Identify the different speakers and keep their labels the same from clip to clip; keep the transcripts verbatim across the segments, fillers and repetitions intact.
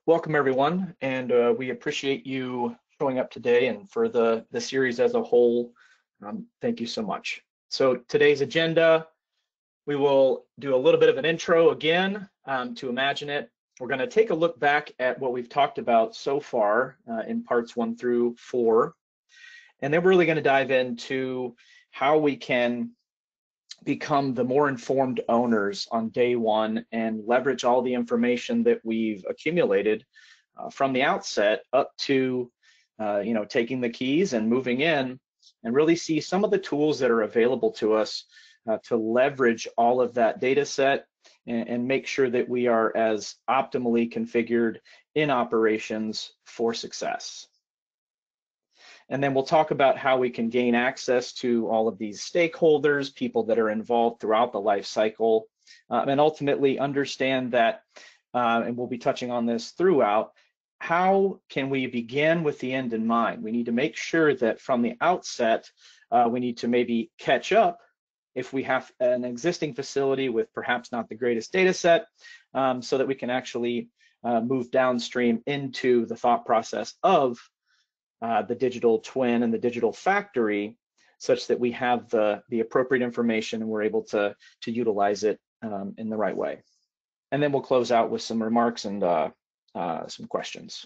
Speaker 1: welcome everyone, and uh, we appreciate you showing up today and for the, the series as a whole. Um, thank you so much. So today's agenda, we will do a little bit of an intro again um, to Imagine It. We're going to take a look back at what we've talked about so far uh, in parts one through four, and then we're really going to dive into how we can become the more informed owners on day one and leverage all the information that we've accumulated uh, from the outset up to uh, you know, taking the keys and moving in, and really see some of the tools that are available to us uh, to leverage all of that data set and, and make sure that we are as optimally configured in operations for success. And then we'll talk about how we can gain access to all of these stakeholders, people that are involved throughout the life cycle, uh, and ultimately understand that, uh, and we'll be touching on this throughout, how can we begin with the end in mind? We need to make sure that from the outset, uh, we need to maybe catch up if we have an existing facility with perhaps not the greatest data set, um, so that we can actually uh, move downstream into the thought process of Uh, the digital twin and the digital factory, such that we have the, the appropriate information and we're able to, to utilize it um, in the right way. And then we'll close out with some remarks and uh, uh, some questions.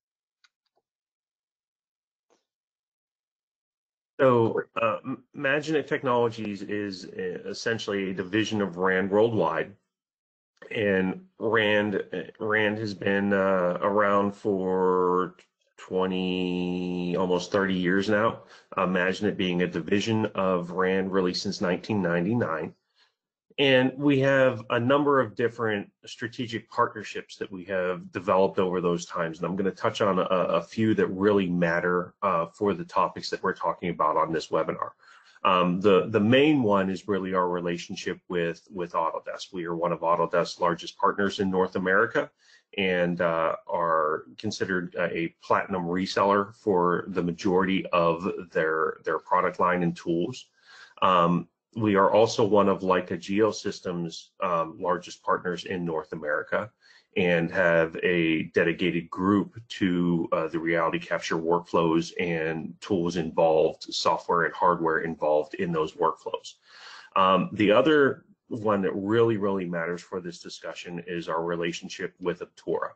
Speaker 2: So uh, Imagine It Technologies is essentially a division of RAND Worldwide. And RAND, RAND has been uh, around for twenty, almost thirty years now. Imagine It being a division of RAND really since nineteen ninety-nine. And we have a number of different strategic partnerships that we have developed over those times. And I'm going to touch on a, a few that really matter uh, for the topics that we're talking about on this webinar. Um, the, the main one is really our relationship with, with Autodesk. We are one of Autodesk's largest partners in North America, and uh, are considered a platinum reseller for the majority of their, their product line and tools. Um, we are also one of Leica Geosystems' um, largest partners in North America, and have a dedicated group to uh, the reality capture workflows and tools involved, software and hardware involved in those workflows. Um, the other one that really, really matters for this discussion is our relationship with Aptora.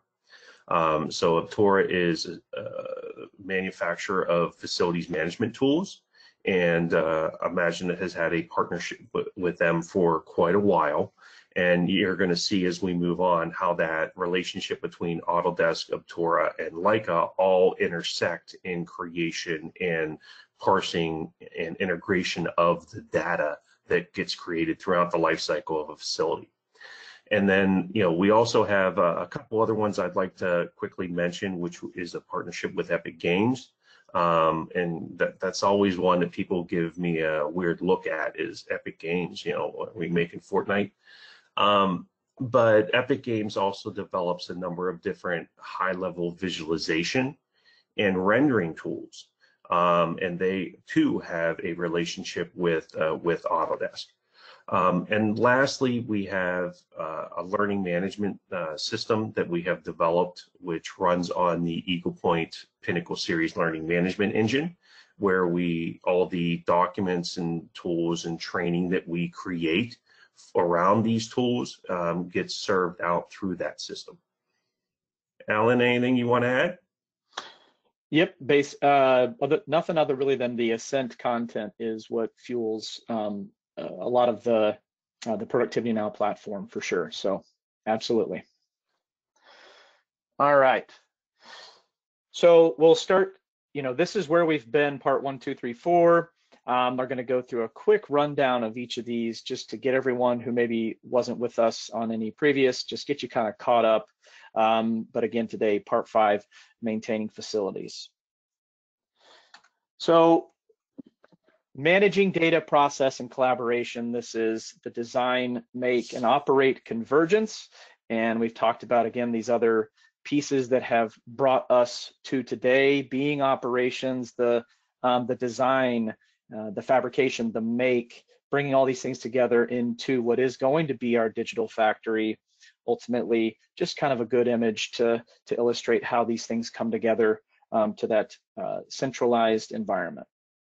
Speaker 2: Um, so Aptora is a manufacturer of facilities management tools, and uh, Imagine It has had a partnership with them for quite a while. And you're going to see as we move on how that relationship between Autodesk, Aptora, and Leica all intersect in creation and parsing and integration of the data that gets created throughout the life cycle of a facility. And then, you know, we also have a, a couple other ones I'd like to quickly mention, which is a partnership with Epic Games. Um, and that, that's always one that people give me a weird look at, is Epic Games. You know, are we making Fortnite? Um, but Epic Games also develops a number of different high-level visualization and rendering tools. Um, and they too have a relationship with uh, with Autodesk. Um, and lastly, we have uh, a learning management uh, system that we have developed, which runs on the Eagle Point Pinnacle Series Learning Management Engine, where we all the documents and tools and training that we create around these tools um, gets served out through that system. Alan, anything you want to add?
Speaker 1: Yep, base, uh, other, nothing other really than the Ascent content is what fuels um, a lot of the uh, the Productivity Now platform for sure. So absolutely. All right. So we'll start, you know, this is where we've been, part one, two, three, four. Um, we're going to go through a quick rundown of each of these just to get everyone who maybe wasn't with us on any previous, just get you kind of caught up. Um, but again, today, part five, maintaining facilities. So managing data process and collaboration, this is the design, make, and operate convergence. And we've talked about, again, these other pieces that have brought us to today, being operations, the, um, the design, uh, the fabrication, the make, bringing all these things together into what is going to be our digital factory, ultimately just kind of a good image to, to illustrate how these things come together um, to that uh, centralized environment.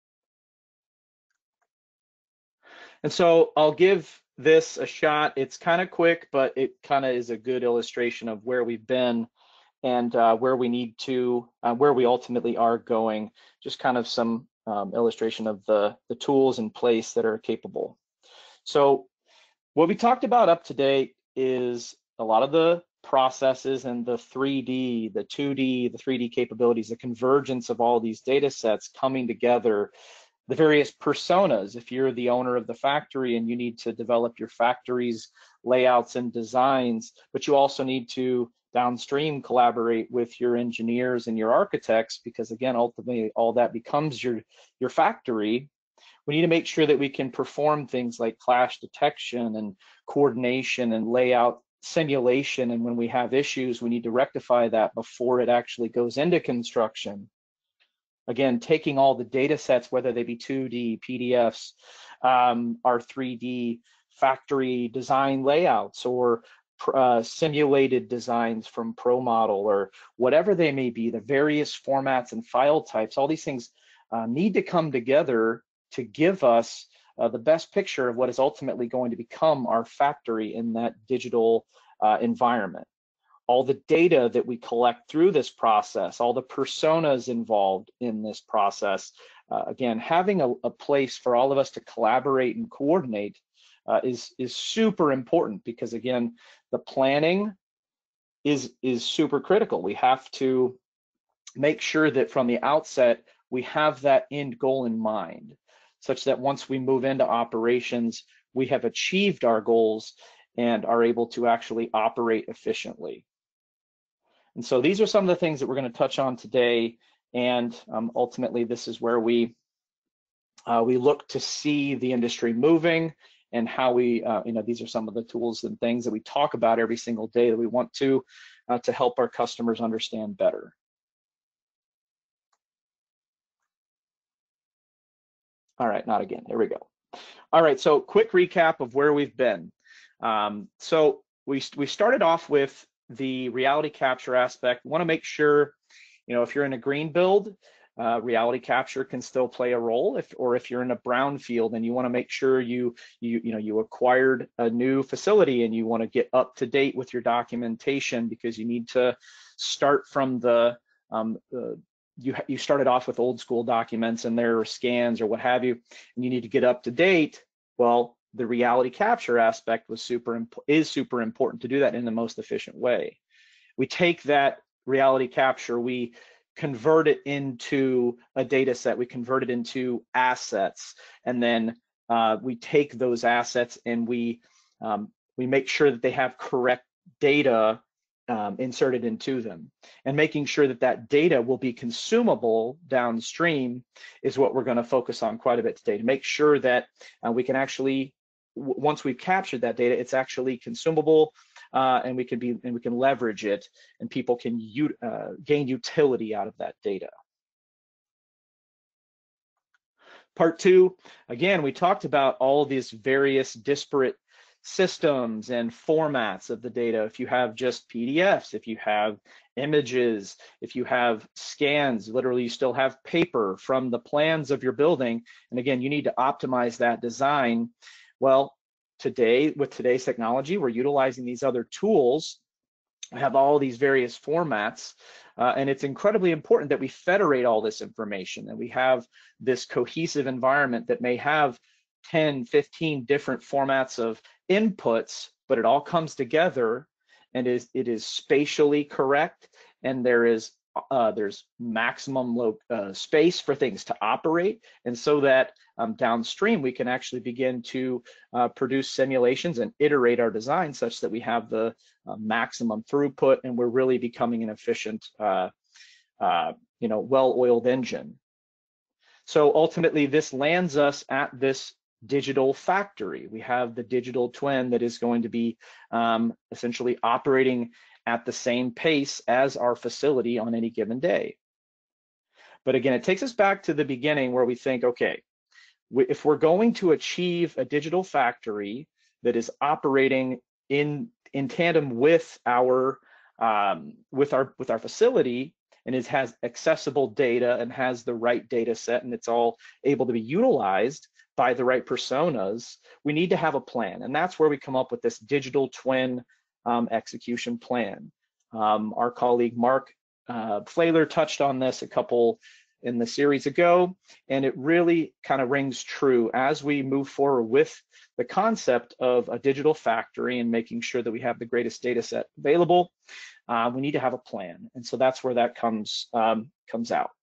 Speaker 1: And so I'll give this a shot. It's kind of quick, but it kind of is a good illustration of where we've been and uh, where we need to, uh, where we ultimately are going. Just kind of some um, illustration of the, the tools in place that are capable. So what we talked about up to date is a lot of the processes and the three D, the two D, the three D capabilities, the convergence of all these data sets coming together, the various personas. If you're the owner of the factory and you need to develop your factory's layouts and designs, but you also need to downstream collaborate with your engineers and your architects, because again, ultimately all that becomes your, your factory. We need to make sure that we can perform things like clash detection and coordination and layout simulation. And when we have issues, we need to rectify that before it actually goes into construction. Again, taking all the data sets, whether they be two D, P D Fs, um, our three D factory design layouts, or uh, simulated designs from ProModel, or whatever they may be, the various formats and file types, all these things uh, need to come together to give us uh, the best picture of what is ultimately going to become our factory in that digital uh, environment. All the data that we collect through this process, all the personas involved in this process, uh, again, having a, a place for all of us to collaborate and coordinate uh, is, is super important, because again, the planning is, is super critical. We have to make sure that from the outset, we have that end goal in mind, such that once we move into operations, we have achieved our goals and are able to actually operate efficiently. And so these are some of the things that we're going to touch on today. And um, ultimately, this is where we uh, we look to see the industry moving, and how we, uh, you know, these are some of the tools and things that we talk about every single day that we want to uh, to help our customers understand better. All right, not again. There we go. All right, so quick recap of where we've been. Um, so we we started off with the reality capture aspect. We want to make sure, you know, if you're in a green build, uh, reality capture can still play a role. If or if you're in a brown field and you want to make sure you you you know you acquired a new facility and you want to get up to date with your documentation, because you need to start from the um, uh, you you started off with old school documents and there are scans or what have you, and you need to get up to date. Well, the reality capture aspect was super is super important to do that in the most efficient way. We take that reality capture, we convert it into a data set, we convert it into assets, and then uh, we take those assets and we um, we make sure that they have correct data um, inserted into them, and making sure that that data will be consumable downstream is what we're going to focus on quite a bit today, to make sure that uh, we can actually, once we've captured that data, it's actually consumable, uh, and we can be and we can leverage it, and people can u uh, gain utility out of that data. Part two, again, we talked about all these various disparate systems and formats of the data. If you have just P D Fs, if you have images, if you have scans, literally you still have paper from the plans of your building, and again, you need to optimize that design. Well, today, with today's technology, we're utilizing these other tools. We have all these various formats, uh, and it's incredibly important that we federate all this information, and we have this cohesive environment that may have ten, fifteen different formats of inputs, but it all comes together and is it is spatially correct, and there is uh, there's maximum low, uh, space for things to operate, and so that um, downstream we can actually begin to uh, produce simulations and iterate our design such that we have the uh, maximum throughput, and we're really becoming an efficient, uh, uh, you know, well-oiled engine. So ultimately, this lands us at this digital factory. We have the digital twin that is going to be um, essentially operating at the same pace as our facility on any given day. But again, it takes us back to the beginning where we think, okay, if we're going to achieve a digital factory that is operating in in tandem with our um, with our with our facility, and it has accessible data and has the right data set, and it's all able to be utilized by the right personas, we need to have a plan. And that's where we come up with this digital twin um, execution plan. Um, our colleague Mark uh, Flayler touched on this a couple in the series ago, and it really kind of rings true as we move forward with the concept of a digital factory and making sure that we have the greatest data set available. Uh, we need to have a plan, and so that's where that comes um, comes out.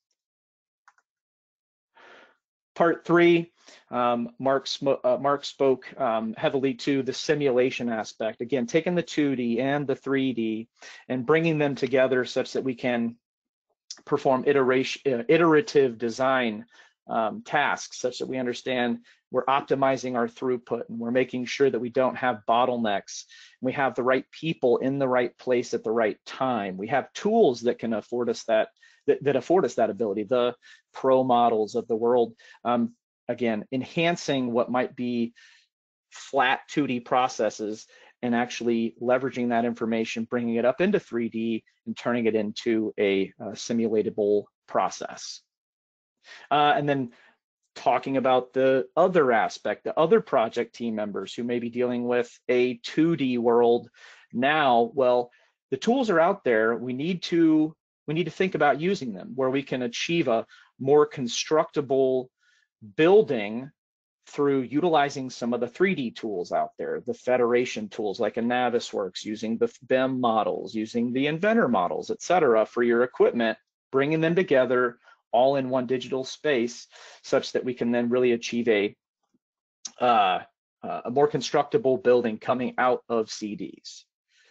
Speaker 1: Part three, um, Mark, uh, Mark spoke um, heavily to the simulation aspect. Again, taking the two D and the three D and bringing them together such that we can perform iteration, uh, iterative design um, tasks, such that we understand we're optimizing our throughput and we're making sure that we don't have bottlenecks. We have the right people in the right place at the right time. We have tools that can afford us that that, that afford us that ability. The pro models of the world, um, again, enhancing what might be flat two D processes and actually leveraging that information, bringing it up into three D and turning it into a, a simulatable process. Uh, and then talking about the other aspect, the other project team members who may be dealing with a two D world now. Well, the tools are out there. We need to we need to think about using them where we can achieve a more constructible building through utilizing some of the three D tools out there, the federation tools like a Navisworks, using the B I M models, using the Inventor models, et cetera, for your equipment, bringing them together all in one digital space such that we can then really achieve a, uh, a more constructible building coming out of C Ds.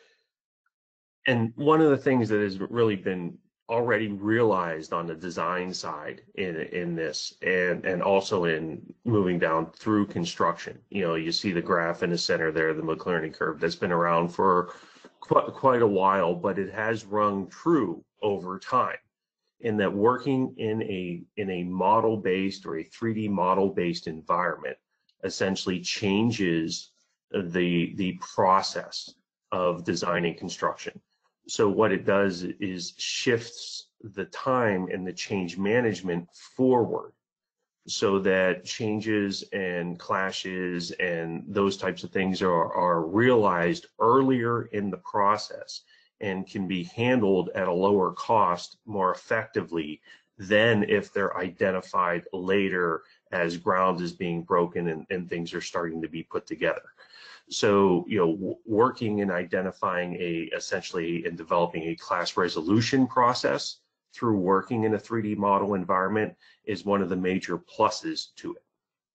Speaker 2: And one of the things that has really been already realized on the design side in in this, and and also in moving down through construction, you know, you see the graph in the center there, the McLaren curve, that's been around for quite, quite a while, but it has rung true over time, in that working in a in a model-based or a three D model-based environment essentially changes the the process of design and construction. So what it does is shifts the time and the change management forward, so that changes and clashes and those types of things are, are realized earlier in the process and can be handled at a lower cost more effectively than if they're identified later as ground is being broken and, and things are starting to be put together. So, you know, working and identifying a, essentially, and developing a class resolution process through working in a three D model environment is one of the major pluses to it.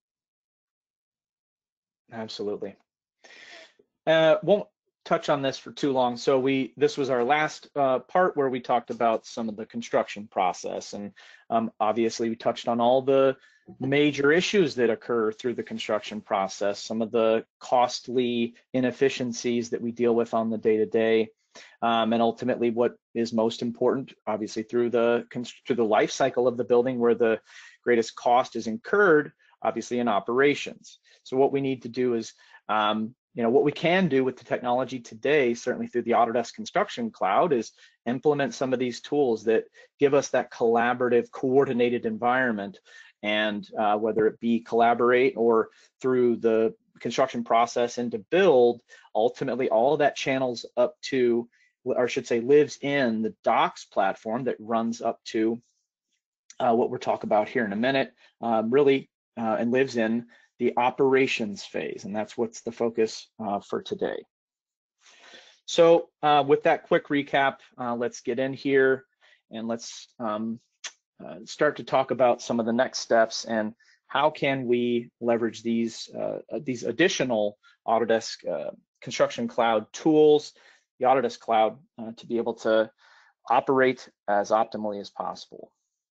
Speaker 1: Absolutely. Uh, won't touch on this for too long. So we, this was our last uh, part where we talked about some of the construction process, and um, obviously we touched on all the major issues that occur through the construction process, some of the costly inefficiencies that we deal with on the day-to-day, um, and ultimately what is most important, obviously through the through the life cycle of the building, where the greatest cost is incurred, obviously in operations. So what we need to do is, um, you know, what we can do with the technology today, certainly through the Autodesk Construction Cloud, is implement some of these tools that give us that collaborative, coordinated environment. And uh, whether it be collaborate or through the construction process into build, ultimately all of that channels up to, or I should say lives in the Docs platform that runs up to uh, what we'll talk about here in a minute, um, really, uh, and lives in the operations phase. And that's what's the focus uh, for today. So uh, with that quick recap, uh, let's get in here and let's um, Uh, start to talk about some of the next steps and how can we leverage these uh, these additional Autodesk uh, Construction Cloud tools, the Autodesk Cloud, uh, to be able to operate as optimally as possible.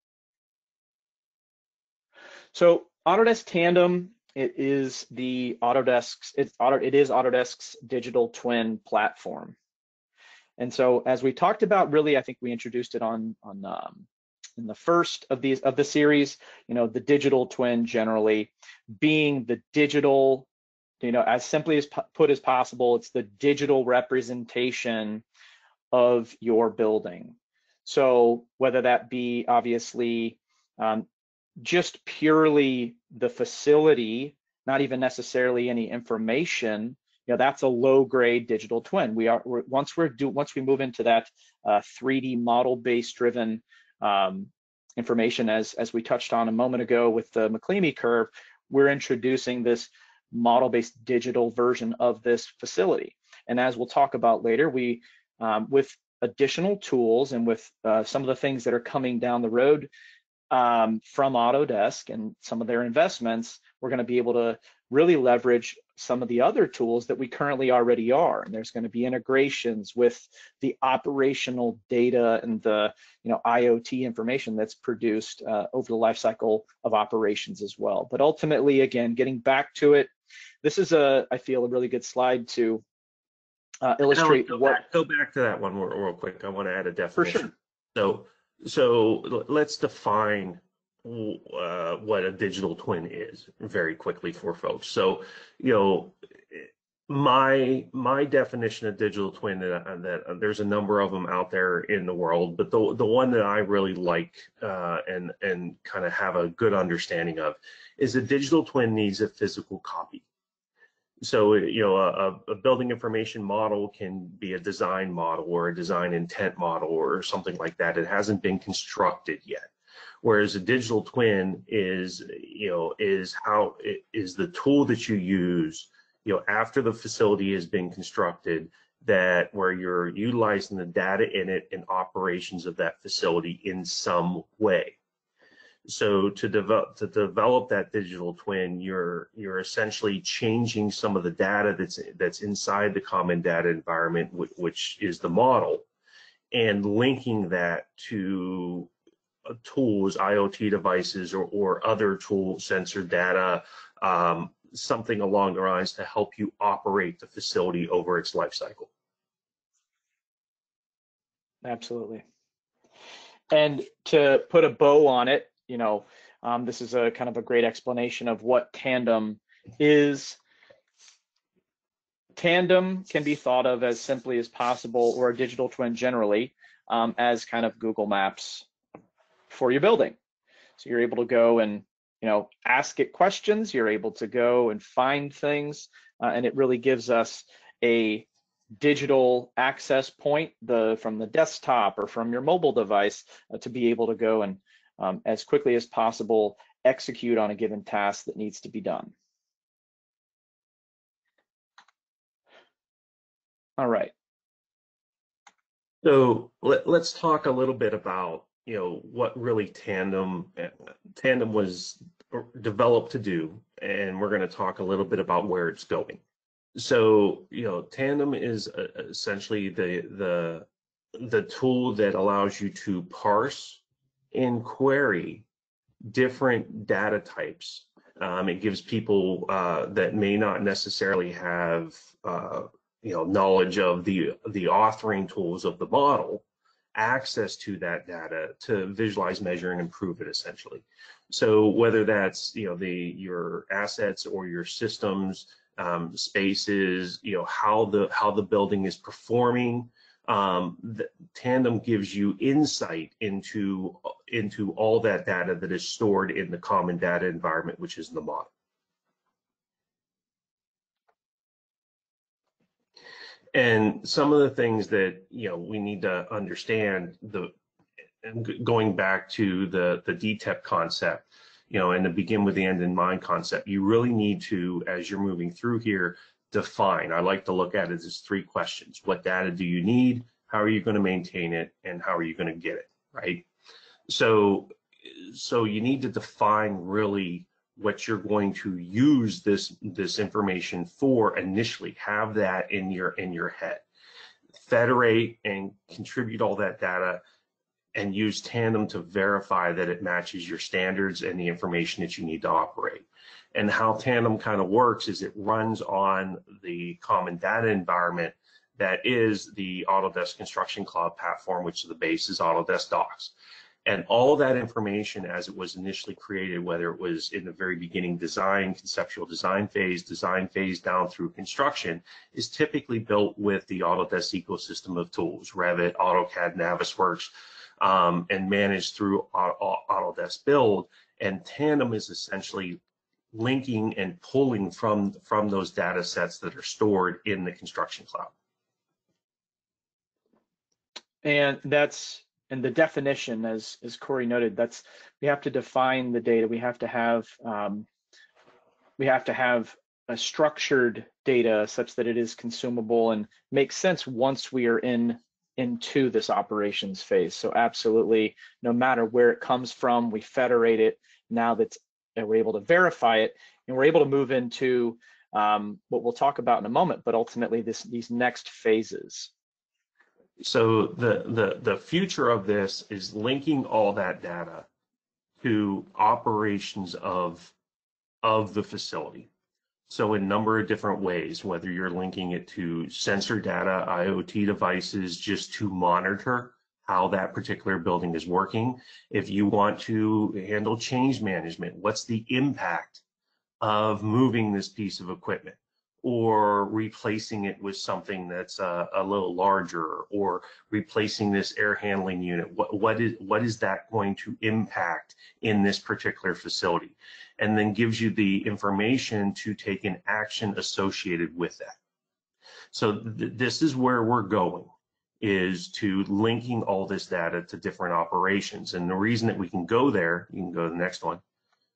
Speaker 1: So Autodesk Tandem, it is the Autodesk's it's Auto, it is Autodesk's digital twin platform. And so as we talked about, really, I think we introduced it on on um, in the first of these of the series, you know, the digital twin generally being the digital you know, as simply as put as possible, it's the digital representation of your building. So whether that be obviously um, just purely the facility, not even necessarily any information, you know, that's a low grade digital twin. We are we're, once we're do once we move into that uh, three D model based driven um, information, as as we touched on a moment ago with the McLeamy curve, we're introducing this model based digital version of this facility. And as we'll talk about later, we um, with additional tools and with uh, some of the things that are coming down the road um, from Autodesk and some of their investments, we're going to be able to really leverage some of the other tools that we currently already are. And there's going to be integrations with the operational data and the you know I O T information that's produced uh, over the life cycle of operations as well. But ultimately, again, getting back to it, this is a I feel a really good slide to uh, illustrate
Speaker 2: go
Speaker 1: what.
Speaker 2: Back, go back to that one real, real quick. I want to add a definition.
Speaker 1: For sure.
Speaker 2: So, so let's define uh, what a digital twin is very quickly for folks. So, you know, my my definition of digital twin, that, that uh, there's a number of them out there in the world, but the the one that I really like uh, and and kind of have a good understanding of is a digital twin needs a physical copy. So, you know, a, a building information model can be a design model or a design intent model or something like that. It hasn't been constructed yet. Whereas a digital twin is, you know, is how it is the tool that you use, you know, after the facility has been constructed, that where you're utilizing the data in it and operations of that facility in some way. So to develop to develop that digital twin, you're you're essentially changing some of the data that's that's inside the common data environment, which is the model, and linking that to tools, I O T devices, or or other tool sensor data, um, something along the lines to help you operate the facility over its life cycle.
Speaker 1: Absolutely. And to put a bow on it, you know, um, this is a kind of a great explanation of what Tandem is. Tandem can be thought of as simply as possible, or a digital twin generally, um, as kind of Google Maps for your building. So you're able to go and, you know, ask it questions, you're able to go and find things, uh, and it really gives us a digital access point the from the desktop or from your mobile device uh, to be able to go and um, as quickly as possible execute on a given task that needs to be done. All right.
Speaker 2: So let, let's talk a little bit about, you know, what really Tandem Tandem was developed to do, and we're going to talk a little bit about where it's going. So, you know, Tandem is essentially the the the tool that allows you to parse and query different data types. Um, it gives people uh, that may not necessarily have uh, you know knowledge of the the authoring tools of the model access to that data to visualize, measure, and improve it essentially. So whether that's you know the your assets or your systems, um, spaces, you know how the how the building is performing. Um, the, Tandem gives you insight into into all that data that is stored in the common data environment, which is the model. And some of the things that you know we need to understand, the and going back to the the D T E P concept, you know, and the begin with the end in mind concept, you really need to, as you're moving through here, define. I like to look at it as three questions. What data do you need? How are you going to maintain it? And how are you going to get it, right? So, so you need to define really what you're going to use this, this information for initially. Have that in your, in your head. Federate and contribute all that data and use Tandem to verify that it matches your standards and the information that you need to operate. And how Tandem kind of works is it runs on the common data environment that is the Autodesk Construction Cloud platform, which the base is Autodesk Docs. And all that information as it was initially created, whether it was in the very beginning design, conceptual design phase, design phase down through construction, is typically built with the Autodesk ecosystem of tools, Revit, AutoCAD, Navisworks, um, and managed through Autodesk Build. And Tandem is essentially linking and pulling from, from those data sets that are stored in the construction cloud.
Speaker 1: And that's, and the definition, as, as Corey noted, that's, we have to define the data. We have to have, um, we have to have a structured data such that it is consumable and makes sense once we are in into this operations phase. So absolutely, no matter where it comes from, we federate it. Now that we're able to verify it, and we're able to move into um, what we'll talk about in a moment, but ultimately this these next phases.
Speaker 2: So the, the, the future of this is linking all that data to operations of, of the facility. So in a number of different ways, whether you're linking it to sensor data, I O T devices, just to monitor how that particular building is working. If you want to handle change management, what's the impact of moving this piece of equipment, or replacing it with something that's a, a little larger, or replacing this air handling unit? What, what is what is that going to impact in this particular facility? And then gives you the information to take an action associated with that. So th this is where we're going, is to linking all this data to different operations. And the reason that we can go there, you can go to the next one.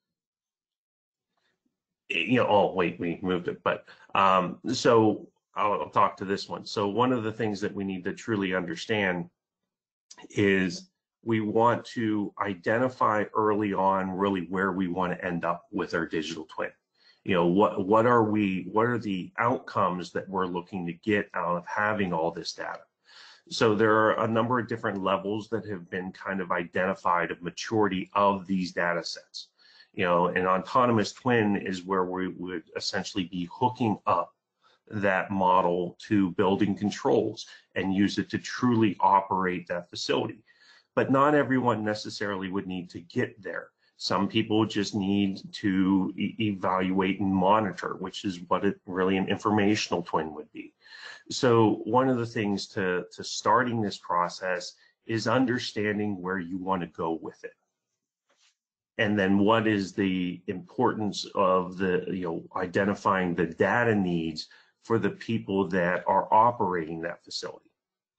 Speaker 2: You know, oh, wait, we moved it, but um, so I'll, I'll talk to this one. So one of the things that we need to truly understand is we want to identify early on really where we want to end up with our digital twin. You know, what, what are we, what are the outcomes that we're looking to get out of having all this data? So there are a number of different levels that have been kind of identified of maturity of these data sets. You know, an autonomous twin is where we would essentially be hooking up that model to building controls and use it to truly operate that facility. But not everyone necessarily would need to get there. Some people just need to e evaluate and monitor, which is what it really an informational twin would be. So one of the things to, to starting this process is understanding where you want to go with it. And then what is the importance of the, you know, identifying the data needs for the people that are operating that facility.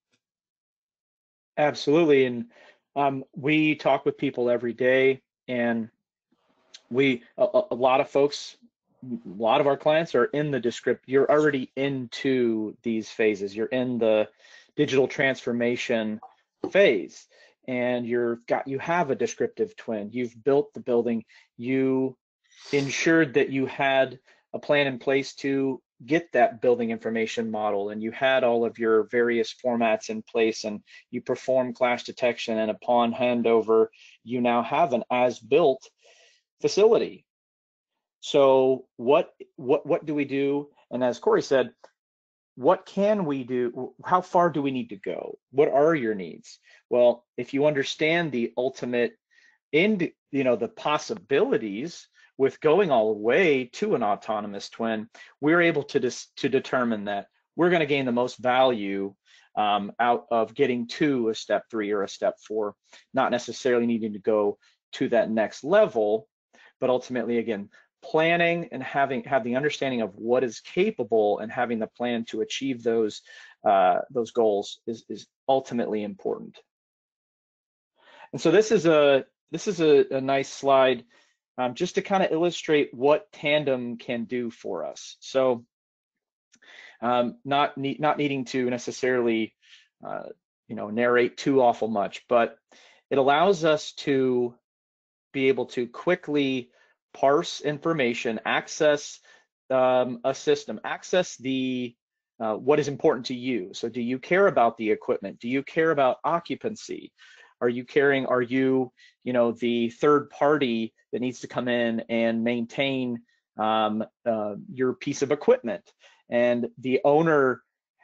Speaker 1: Absolutely. And um, we talk with people every day, and we, a, a lot of folks, a lot of our clients are in the descript. You're already into these phases. You're in the digital transformation phase. And you're got you have a descriptive twin. You've built the building. You ensured that you had a plan in place to get that building information model, and you had all of your various formats in place, and you perform clash detection, and upon handover, you now have an as-built facility. So what what what do we do? And as Corey said, what can we do? How far do we need to go? What are your needs? Well, if you understand the ultimate end, you know, the possibilities with going all the way to an autonomous twin, we're able to dis to determine that we're going to gain the most value um, out of getting to a step three or a step four, not necessarily needing to go to that next level, but ultimately, again, planning and having have the understanding of what is capable and having the plan to achieve those uh, those goals is is ultimately important. And so this is a this is a, a nice slide um, just to kind of illustrate what Tandem can do for us. So um, not ne not needing to necessarily uh, you know narrate too awful much, but it allows us to be able to quickly parse information, access um, a system, access the uh, what is important to you. So do you care about the equipment? Do you care about occupancy? Are you caring, are you, you know, the third party that needs to come in and maintain um, uh, your piece of equipment? And the owner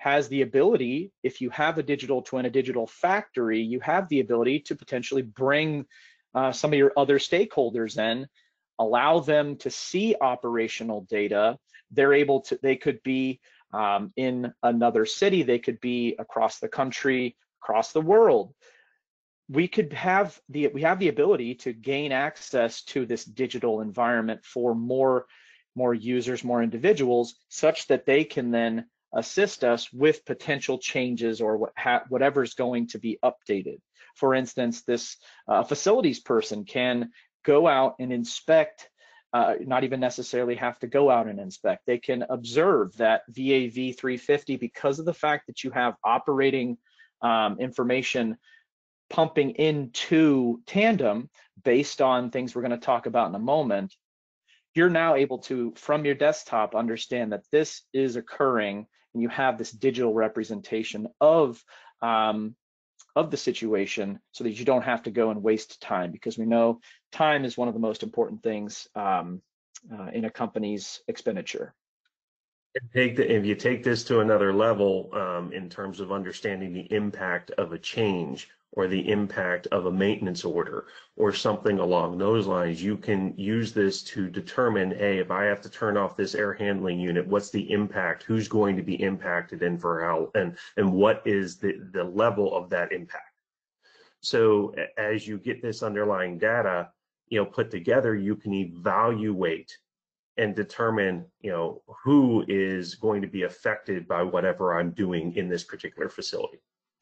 Speaker 1: has the ability, if you have a digital twin, a digital factory, you have the ability to potentially bring uh, some of your other stakeholders in, allow them to see operational data. They're able to, they could be um, in another city, they could be across the country, across the world. We could have the, we have the ability to gain access to this digital environment for more, more users, more individuals, such that they can then assist us with potential changes or what ha whatever's going to be updated. For instance, this uh, facilities person can go out and inspect, uh, not even necessarily have to go out and inspect. They can observe that V A V three fifty, because of the fact that you have operating um, information pumping into Tandem based on things we're going to talk about in a moment. You're now able to, from your desktop, understand that this is occurring, and you have this digital representation of um, of the situation, so that you don't have to go and waste time, because we know time is one of the most important things um, uh, in a company's expenditure.
Speaker 2: Take the, if you take this to another level um, in terms of understanding the impact of a change or the impact of a maintenance order or something along those lines, you can use this to determine, hey, if I have to turn off this air handling unit, what's the impact? Who's going to be impacted and for how, and, and what is the, the level of that impact? So as you get this underlying data, you know, put together, you can evaluate and determine, you know, who is going to be affected by whatever I'm doing in this particular facility.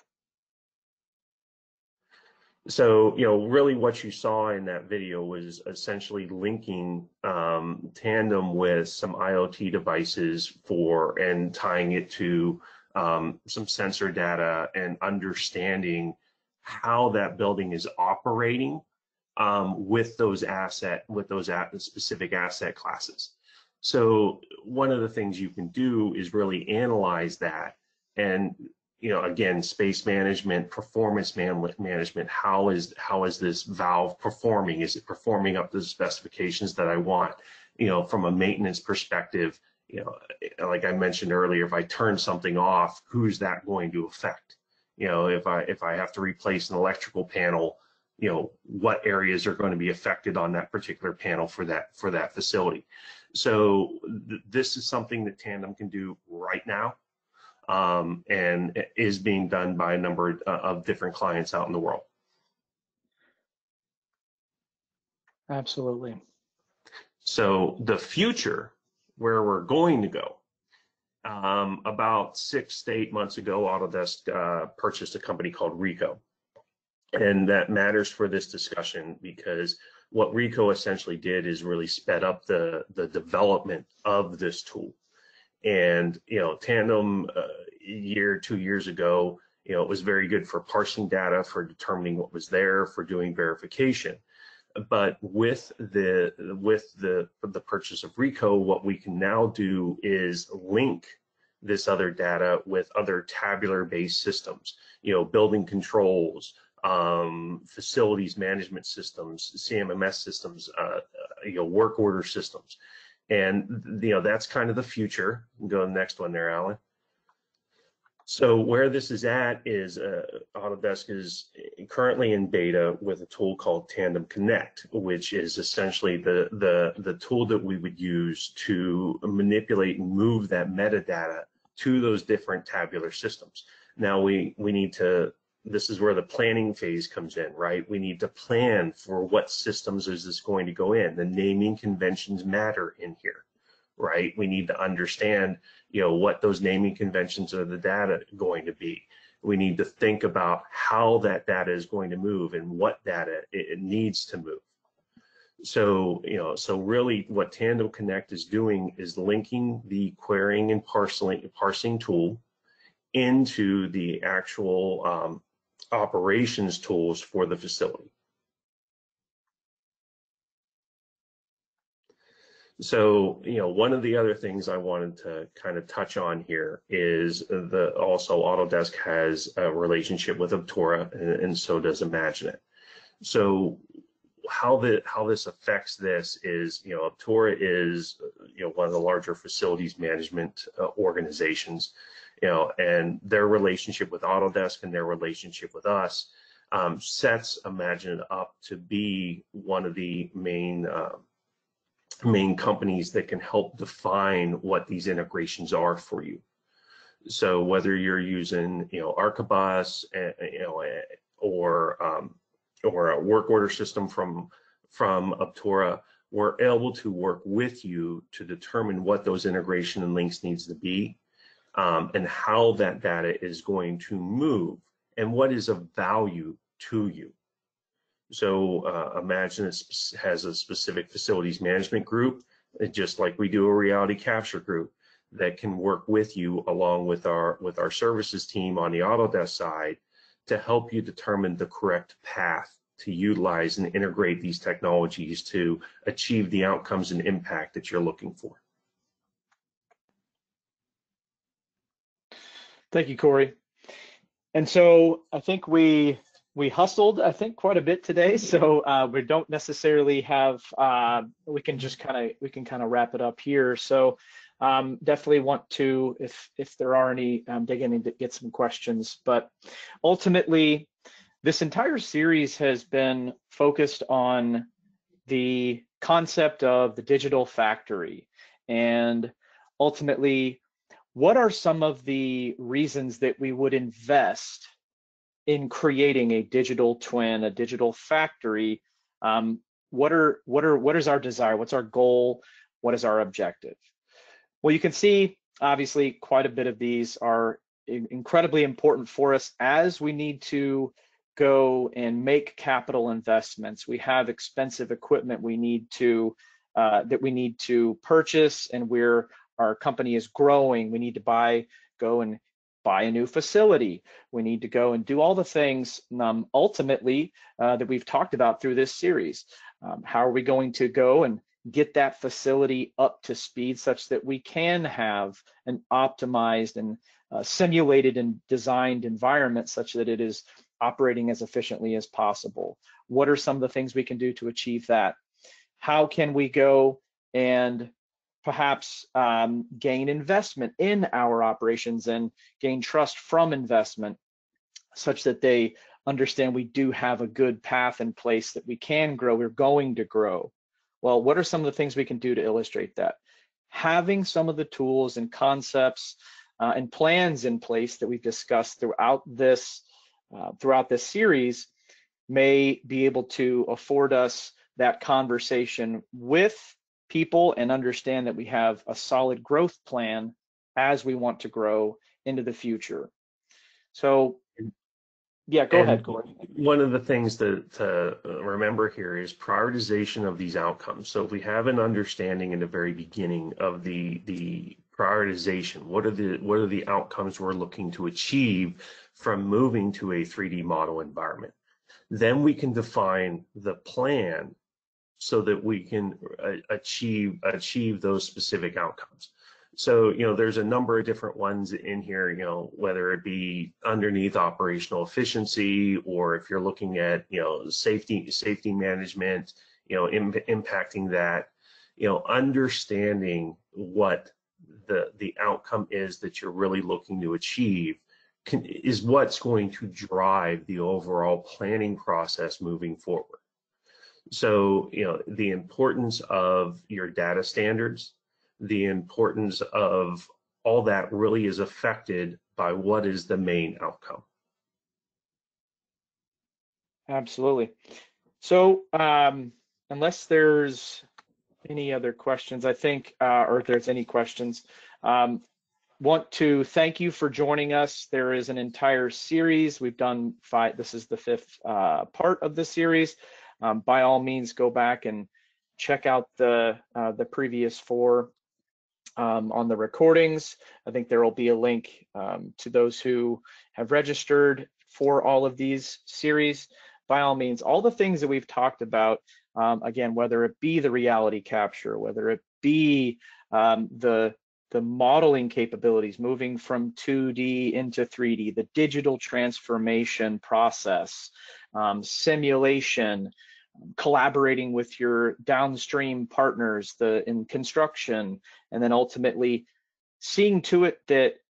Speaker 2: So, you know, really what you saw in that video was essentially linking um, Tandem with some I O T devices for, and tying it to um, some sensor data and understanding how that building is operating um, with those asset, with those specific asset classes. So one of the things you can do is really analyze that, and you know, again, space management, performance man management. How is how is this valve performing? Is it performing up to the specifications that I want? You know, from a maintenance perspective, you know, like I mentioned earlier, if I turn something off, who's that going to affect? You know, if I if I have to replace an electrical panel, you know, what areas are going to be affected on that particular panel for that for that facility. So th this is something that Tandem can do right now, um, and is being done by a number of different clients out in the world.
Speaker 1: Absolutely.
Speaker 2: So the future, where we're going to go, um, about six to eight months ago, Autodesk uh, purchased a company called Ricoh. And that matters for this discussion, because what Ricoh essentially did is really sped up the, the development of this tool. And, you know, Tandem uh, a year, two years ago, you know, it was very good for parsing data, for determining what was there, for doing verification. But with the with the the purchase of Ricoh, what we can now do is link this other data with other tabular-based systems, you know, building controls, um, facilities management systems, C M M S systems, uh, you know, work order systems. And, you know, that's kind of the future. Go to the next one there, Alan. So where this is at is uh, Autodesk is currently in beta with a tool called Tandem Connect, which is essentially the, the, the tool that we would use to manipulate and move that metadata to those different tabular systems. Now we, we need to, this is where the planning phase comes in, right? We need to plan for what systems is this going to go in. The naming conventions matter in here, right? We need to understand, you know, what those naming conventions of the data going to be. We need to think about how that data is going to move and what data it, it needs to move. So, you know, so really what Tandem Connect is doing is linking the querying and parsing, parsing tool into the actual um, operations tools for the facility. So, you know, one of the other things I wanted to kind of touch on here is the also Autodesk has a relationship with Aptora, and, and so does Imaginet. So how the how this affects this is, you know, Aptora is, you know, one of the larger facilities management uh, organizations. you know, and their relationship with Autodesk and their relationship with us um, sets Imagine It up to be one of the main uh, main companies that can help define what these integrations are for you. So whether you're using, you know, Archibus, uh, you know, or um, or a work order system from from Aptora, we're able to work with you to determine what those integration and links needs to be, um, and how that data is going to move, and what is of value to you. So uh, Imagine it has a specific facilities management group, just like we do a reality capture group, that can work with you along with our with our services team on the Autodesk side to help you determine the correct path to utilize and integrate these technologies to achieve the outcomes and impact that you're looking for.
Speaker 1: Thank you, Corey. And so I think we we hustled, I think, quite a bit today. So uh, we don't necessarily have. Uh, we can just kind of we can kind of wrap it up here. So um, definitely want to, if if there are any, um, dig in and get some questions. But ultimately, this entire series has been focused on the concept of the digital factory, and ultimately, what are some of the reasons that we would invest in creating a digital twin, a digital factory? Um, what are what are what is our desire? What's our goal? What is our objective? Well, you can see obviously quite a bit of these are incredibly important for us as we need to go and make capital investments. We have expensive equipment we need to uh, that we need to purchase, and we're our company is growing. We need to buy, go and buy a new facility. We need to go and do all the things um, ultimately uh, that we've talked about through this series. Um, how are we going to go and get that facility up to speed such that we can have an optimized and uh, simulated and designed environment such that it is operating as efficiently as possible? What are some of the things we can do to achieve that? How can we go and perhaps um, gain investment in our operations and gain trust from investment such that they understand we do have a good path in place, that we can grow, we're going to grow? Well, what are some of the things we can do to illustrate that? Having some of the tools and concepts uh, and plans in place that we've discussed throughout this uh, throughout this series may be able to afford us that conversation with people and understand that we have a solid growth plan as we want to grow into the future. So yeah, go
Speaker 2: and
Speaker 1: ahead, Corey.
Speaker 2: One of the things to, to remember here is prioritization of these outcomes. So if we have an understanding in the very beginning of the the prioritization, what are the what are the outcomes we're looking to achieve from moving to a three D model environment, then we can define the plan so that we can achieve achieve those specific outcomes. So, you know, there's a number of different ones in here, you know, whether it be underneath operational efficiency, or if you're looking at, you know, safety, safety management, you know, im impacting that, you know, understanding what the, the outcome is that you're really looking to achieve can, is what's going to drive the overall planning process moving forward. So, you know, the importance of your data standards, the importance of all that really is affected by what is the main outcome.
Speaker 1: Absolutely. So um, unless there's any other questions, I think, uh, or if there's any questions, um, want to thank you for joining us. There is an entire series. We've done five, this is the fifth uh, part of the series. Um, by all means, go back and check out the, uh, the previous four um, on the recordings. I think there will be a link um, to those who have registered for all of these series. By all means, all the things that we've talked about, um, again, whether it be the reality capture, whether it be um, the the modeling capabilities, moving from two D into three D, the digital transformation process, um, simulation, collaborating with your downstream partners the in construction, and then ultimately seeing to it that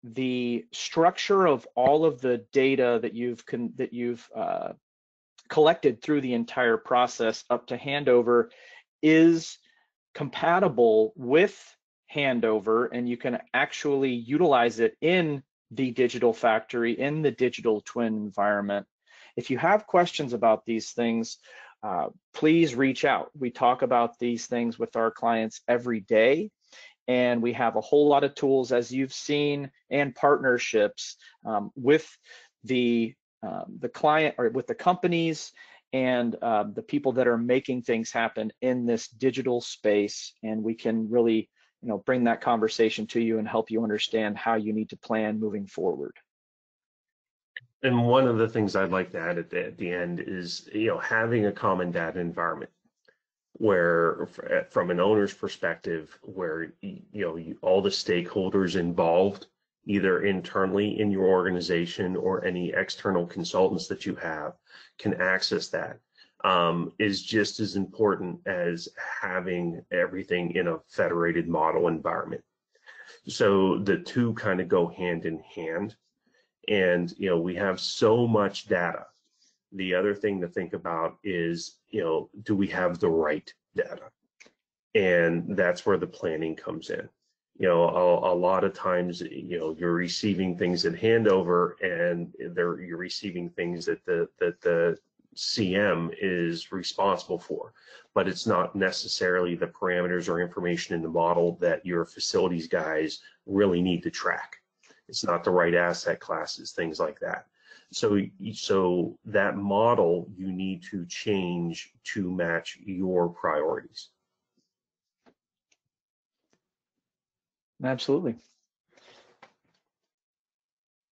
Speaker 1: the structure of all of the data that you've con that you've uh, collected through the entire process up to handover is compatible with handover, and you can actually utilize it in the digital factory, in the digital twin environment. If you have questions about these things, uh, please reach out. We talk about these things with our clients every day, and we have a whole lot of tools, as you've seen, and partnerships um, with the um, the client or with the companies and uh, the people that are making things happen in this digital space, and we can really, you know, bring that conversation to you and help you understand how you need to plan moving forward.
Speaker 2: And one of the things I'd like to add at the, at the end is, you know, having a common data environment where, from an owner's perspective, where, you know, you, all the stakeholders involved, either internally in your organization or any external consultants that you have, can access that, um, is just as important as having everything in a federated model environment. So the two kind of go hand in hand. And, you know, we have so much data. The other thing to think about is, you know, do we have the right data? And that's where the planning comes in. You know, a, a lot of times, you know, you're receiving things at handover, and they're, you're receiving things that the that the C M is responsible for, but it's not necessarily the parameters or information in the model that your facilities guys really need to track. It's not the right asset classes, things like that. So, so that model you need to change to match your priorities.
Speaker 1: Absolutely.